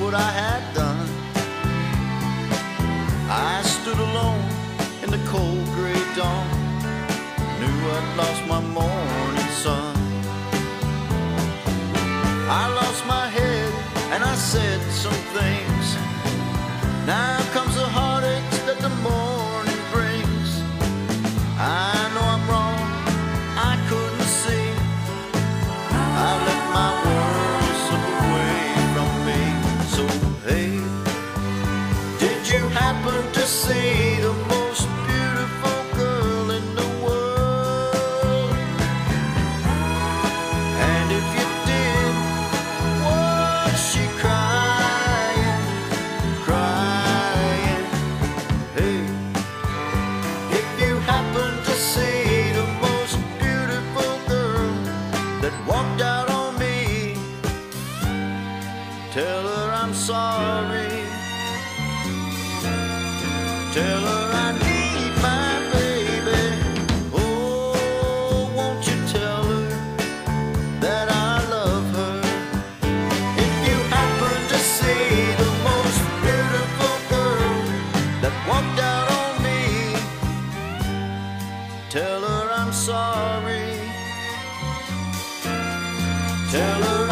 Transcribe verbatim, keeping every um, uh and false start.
what I had done. I stood alone in the cold gray dawn, knew I'd lost my morning sun. I lost my head and I said some things. Now comes the heartache that the morning brings. I know I'm wrong, I couldn't see. I let my world slip away from me. So hey, did you happen to see the most beautiful girl in the world? And if you did, was she crying, crying? Hey, if you happen to see the most beautiful girl that walked out on me, tell her I'm sorry. Tell her I need my baby. Oh, won't you tell her that I love her? If you happen to see the most beautiful girl that walked out on me, tell her I'm sorry. Tell her